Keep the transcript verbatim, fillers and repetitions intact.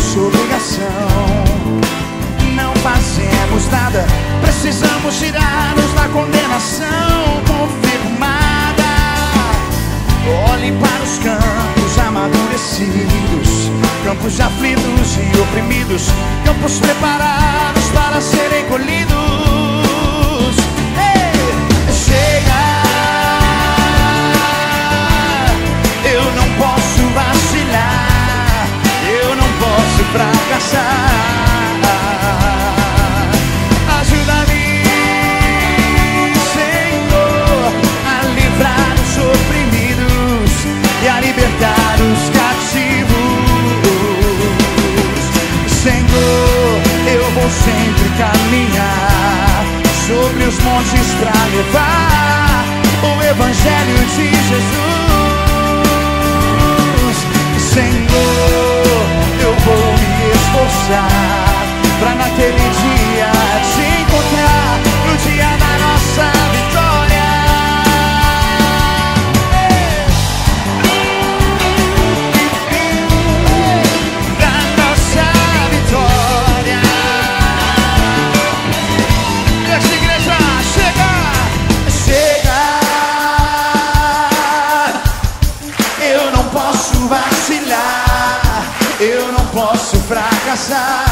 nossa obrigação. Não fazemos nada, precisamos tirar-nos da condenação confirmada. Olhe para os campos amadurecidos, campos de aflitos e oprimidos, campos preparados para serem colhidos. Ei, chega! Eu não posso vacilar, eu não posso fracassar. Ajuda-me, Senhor, a livrar os oprimidos e a libertar os cativos. Senhor, eu vou sempre caminhar sobre os montes pra levar o Evangelho de Jesus. Senhor, eu vou me esforçar pra naquele dia te encontrar, no dia da nossa vitória. Da nossa vitória. Essa igreja chega, chega. Eu não posso vacilar, eu não posso fracassar.